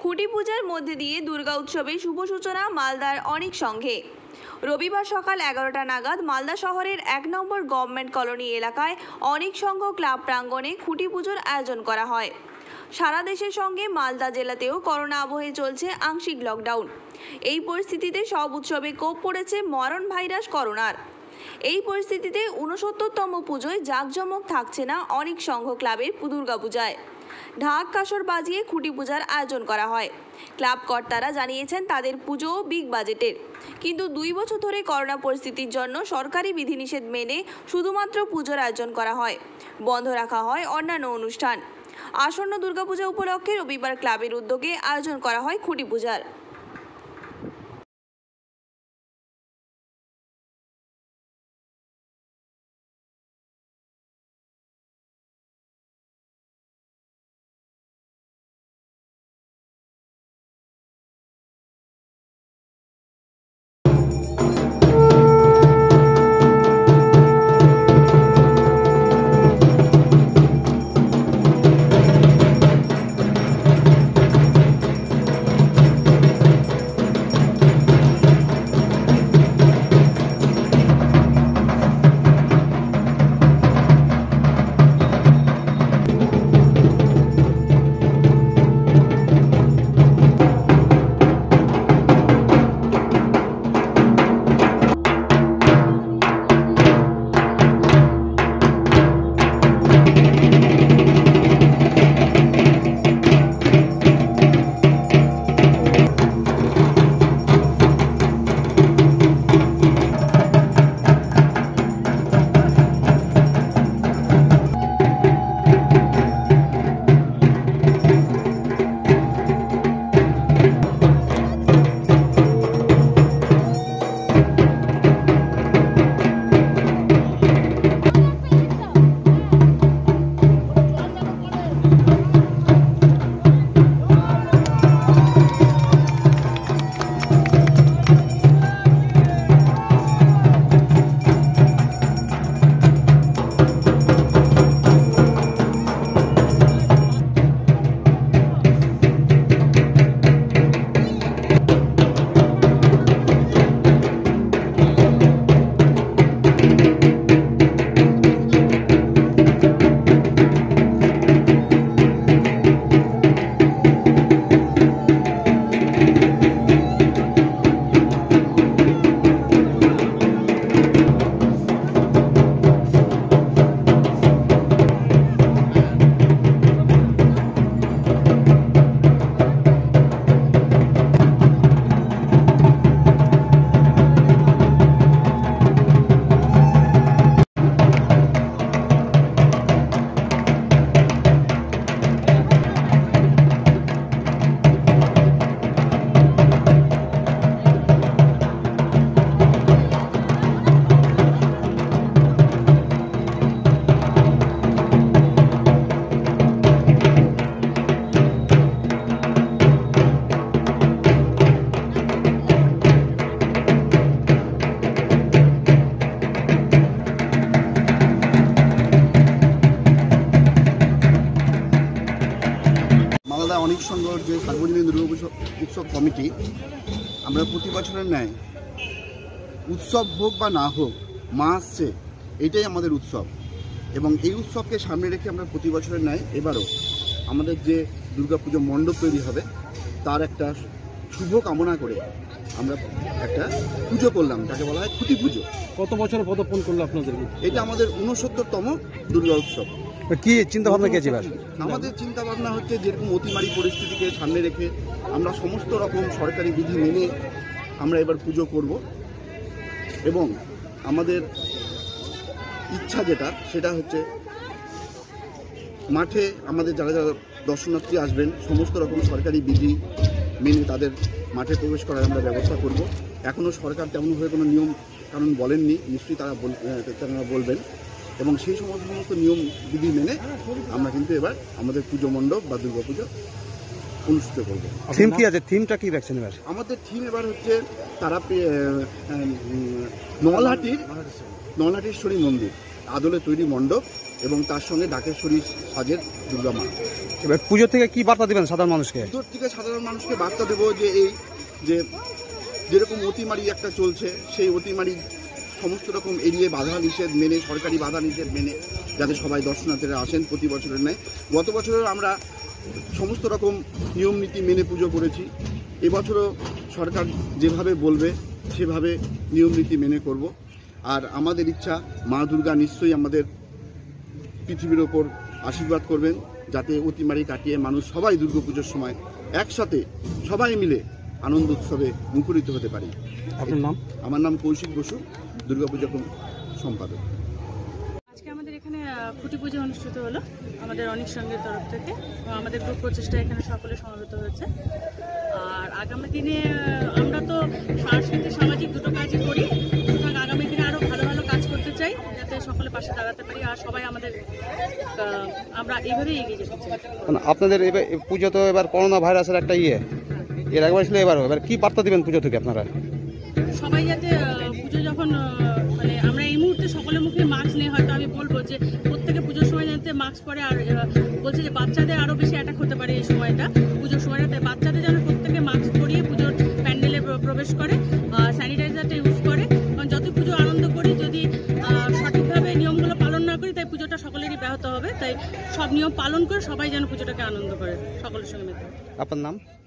খুঁটি পূজার মধ্যে দিয়ে দুর্গা উৎসবের শুভ সূচনা মালদার অনেক সংঘে। রবিবার সকাল 11টা নাগাদ মালদা শহরের 1 নম্বর গভর্নমেন্ট কলোনি এলাকায় অনেক সংঘ ক্লাব প্রাঙ্গণে খুঁটি পুজোর আয়োজন করা হয়। সারা দেশের সঙ্গে মালদা জেলাতেও করোনা আবহে চলছে আংশিক লকডাউন। এই পরিস্থিতিতে সব উৎসবে কোপ পড়েছে মরণ ভাইরাস করোনার। এই পরিস্থিতিতে 69তম পুজোয় জাঁকজমক থাকছে না অনেক সংঘ ক্লাবের দুর্গাপূজায়। ঢাক কাসর বাজিয়ে খুঁটি পূজার আয়োজন করা হয়। ক্লাব কর্তারা জানিয়েছেন তাদের পুজো বিগ বাজেটের, কিন্তু 2 বছর ধরে করোনা পরিস্থিতির জন্য সরকারি বিধিনিষেধ মেনে শুধুমাত্র পুজোর আয়োজন করা হয়, বন্ধ রাখা হয় অন্যান্য অনুষ্ঠান। আসন্ন দুর্গাপূজা উপলক্ষে রবিবার ক্লাবের উদ্যোগে আয়োজন করা হয় খুঁটি পূজার। অনেক সংঘর যে সার্বজনীন দুর্গা উৎসব কমিটি, আমরা প্রতি বছরের ন্যায় উৎসব হোক বা না হোক, মা আসছে এটাই আমাদের উৎসব, এবং এই উৎসবকে সামনে রেখে আমরা প্রতি বছরের ন্যায় এবারও আমাদের যে দুর্গাপুজো মণ্ডপ তৈরি হবে তার একটা শুভ কামনা করে আমরা একটা পুজো করলাম, তাকে বলা হয় খুঁটি পুজো। কত বছর পদার্পণ করলো আপনাদের? এটা আমাদের 69তম দুর্গা উৎসব। কি চিন্তা ভাবনা কি? আমাদের চিন্তা ভাবনা হচ্ছে যেরকম অতিমারী পরিস্থিতিকে সামনে রেখে আমরা সমস্ত রকম সরকারি বিধি মেনে আমরা এবার পুজো করব, এবং আমাদের ইচ্ছা সেটা হচ্ছে মাঠে আমাদের যারা যারা দর্শনার্থী আসবেন সমস্ত রকম সরকারি বিধি মেনে তাদের মাঠে প্রবেশ করার আমরা ব্যবস্থা করব। এখনও সরকার তেমনভাবে কোনো নিয়ম কারণ বলেননি, নিশ্চয়ই তারা বলবেন, এবং সেই সমস্ত নিয়ম বিধি মেনে আমরা কিন্তু এবার আমাদের পুজো মণ্ডপ বা দুর্গা পুজো অনুষ্ঠিত করব। থিম কি আছে? থিমটা কি রাখছেন এবার? আমাদের থিম এবার হচ্ছে তারা নলহাটির নলহাটিশ্বরী মন্দির আদলে তৈরি মণ্ডপ এবং তার সঙ্গে ডাকেশ্বরী সাজের দুর্গা মা। এবার পুজো থেকে কি বার্তা দিবেন সাধারণ মানুষকে? পুজোর থেকে সাধারণ মানুষকে বার্তা দেবো যে যেরকম অতিমারি একটা চলছে, সেই অতিমারি সমস্ত রকম এড়িয়ে বাধা নিষেধ মেনে, সরকারি বাধা নিষেধ মেনে যাতে সবাই দর্শনার্থীরা আসেন প্রতি বছরের ন্যায়। গত বছরেও আমরা সমস্ত রকম নিয়ম নীতি মেনে পুজো করেছি, এবছরও সরকার যেভাবে বলবে সেভাবে নিয়ম নীতি মেনে করব। আর আমাদের ইচ্ছা মা দুর্গা নিশ্চয়ই আমাদের পৃথিবীর ওপর আশীর্বাদ করবেন, যাতে অতিমারি কাটিয়ে মানুষ সবাই দুর্গাপুজোর সময় একসাথে সবাই মিলে আনন্দ উৎসবে মুখরিত হতে পারি। আপনার নাম? আমার নাম কৌশিক বসু, দুর্গাপূজা সম্পাদক। আজকে আমাদের এখানে খুঁটি পুজো অনুষ্ঠিত হলো আমাদের অনেক সঙ্গের তরফ থেকে। আমাদের গ্রুপ প্রচেষ্টা এখানে সকলে সমবেত হয়েছে। আর আগামী দিনে আমরা তো সাংস্কৃতিক সামাজিক দুটো কাজই করি, সুতরাং আগামী দিনে আরও ভালো ভালো কাজ করতে চাই যাতে সকলে পাশে দাঁড়াতে পারি আর সবাই আমাদের আমরা এইভাবেই এগিয়ে যেতে চাই। আপনাদের এবার পুজো তো এবার করোনা ভাইরাসের একটা এর একবার ছিল, এবার কি বার্তা দিবেন পুজো থেকে আপনারা? সবাই যাতে পুজো যখন মানে আমরা এই মুহূর্তে সকলের মুখে মাস্ক নেই, হয়তো আমি বলবো যে প্রত্যেকে পুজোর সময় যাতে মাস্ক পরে। আর বলছে যে বাচ্চাদের আরও বেশি অ্যাটাক হতে পারে এই সময়টা, পুজোর সময়টা, তাই বাচ্চাদের যেন প্রত্যেকে মাস্ক পরিয়ে পুজোর প্যান্ডেলে প্রবেশ করে, স্যানিটাইজারটা ইউজ করে। কারণ যত পুজো আনন্দ করি, যদি সঠিকভাবে নিয়মগুলো পালন না করি, তাই পুজোটা সকলেরই ব্যাহত হবে। তাই সব নিয়ম পালন করে সবাই যেন পুজোটাকে আনন্দ করে সকলের সঙ্গে মেতে। আপনার নাম?